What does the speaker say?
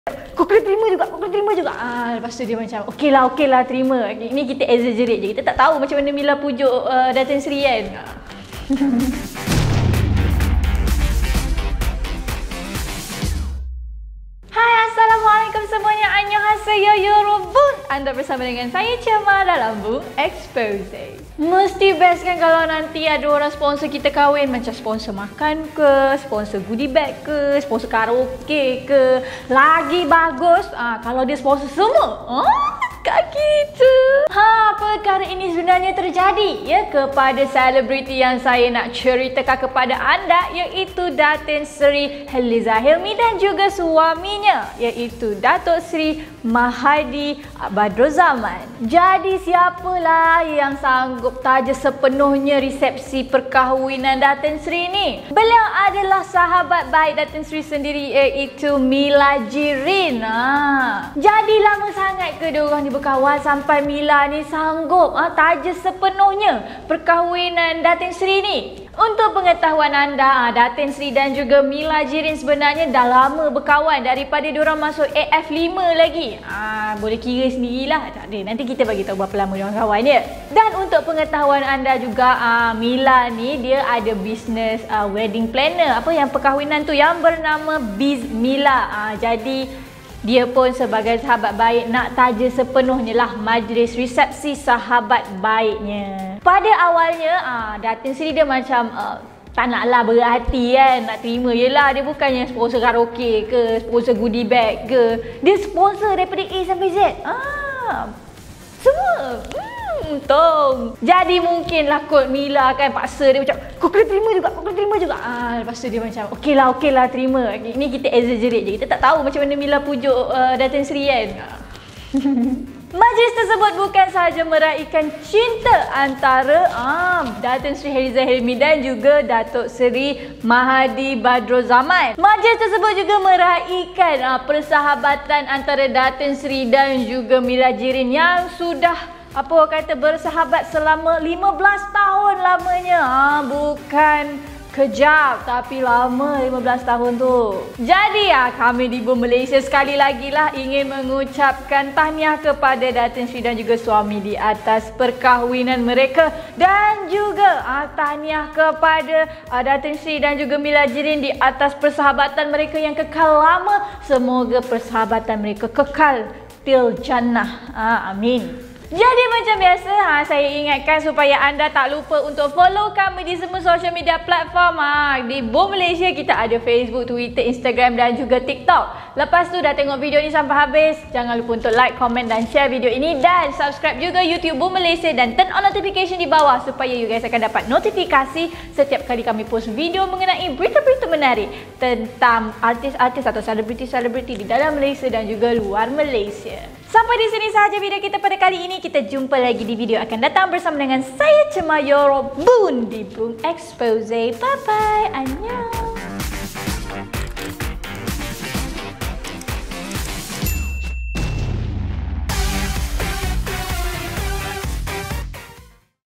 Kau kena terima juga, kau kena terima juga. Lepas tu dia macam, okey lah terima. Ini kita exaggerate je. Kita tak tahu macam mana Mila pujuk Datin Sri kan. Hai, Assalamualaikum semuanya. Annyeonghaseyo yorobun. Anda bersama dengan saya Cema dalam Boom Expose. Mesti best kan kalau nanti ada orang sponsor kita kahwin, macam sponsor makan ke, sponsor goodie bag ke, sponsor karaoke ke. Lagi bagus kalau dia sponsor semua. Kat kita. Perkara ini sebenarnya terjadi ya kepada selebriti yang saya nak ceritakan kepada anda, iaitu Datin Sri Heliza Hilmi dan juga suaminya, iaitu Datuk Seri Mahadi Badrozaman. Jadi siapalah yang sanggup taja sepenuhnya resepsi perkahwinan Datin Sri ni? Beliau adalah sahabat baik Datin Sri sendiri, iaitu Mila Jirin. Jadi lama sangat ke diorang berkawan sampai Mila ni sanggup taja sepenuhnya perkahwinan Datin Sri ni. Untuk pengetahuan anda, Datin Sri dan juga Mila Jirin sebenarnya dah lama berkawan daripada diorang masuk AF5 lagi. Boleh kira sendirilah. Tak ada, nanti kita bagi tahu berapa lama diorang kawan ya. Dan untuk pengetahuan anda juga, Mila ni dia ada bisnes wedding planner, apa yang perkahwinan tu yang bernama Biz Mila. Jadi dia pun sebagai sahabat baik nak taja sepenuhnya lah majlis resepsi sahabat baiknya. Pada awalnya Datin Sri dia macam tak naklah berat hati kan, nak terima je lah. Dia bukannya sponsor karaoke ke, sponsor goodie bag ke. Dia sponsor daripada A sampai Z. Semua. Untung. Jadi mungkinlah kot Mila kan paksa dia macam, kau kena terima juga, kau kena terima juga. Lepas tu dia macam, okey lah terima. Ini kita exaggerate je. Kita tak tahu macam mana Mila pujuk Datin Sri kan. Majlis tersebut bukan sahaja meraihkan cinta antara Datin Sri Heliza Hilmi dan juga Datuk Seri Mahadi Badrozaman. Majlis tersebut juga meraihkan persahabatan antara Datin Sri dan juga Mila Jirin yang sudah bersahabat selama 15 tahun lamanya. Bukan kejap tapi lama 15 tahun tu. Jadi kami di Boom Malaysia sekali lagi lah ingin mengucapkan tahniah kepada Datin Sri dan juga suami di atas perkahwinan mereka, dan juga tahniah kepada Datin Sri dan juga Mila Jirin di atas persahabatan mereka yang kekal lama. Semoga persahabatan mereka kekal til jannah. Amin. Jadi macam biasa, saya ingatkan supaya anda tak lupa untuk follow kami di semua social media platform. Di Boom Malaysia kita ada Facebook, Twitter, Instagram dan juga TikTok. Lepas tu dah tengok video ni sampai habis, jangan lupa untuk like, komen dan share video ini, dan subscribe juga YouTube Boom Malaysia dan turn on notification di bawah supaya you guys akan dapat notifikasi setiap kali kami post video mengenai berita-berita menarik tentang artis-artis atau selebriti-selebriti di dalam Malaysia dan juga luar Malaysia. Sampai di sini sahaja video kita pada kali ini. Kita jumpa lagi di video akan datang bersama dengan saya Cema Yorobun di Boom Expose. Bye bye. Annyeong.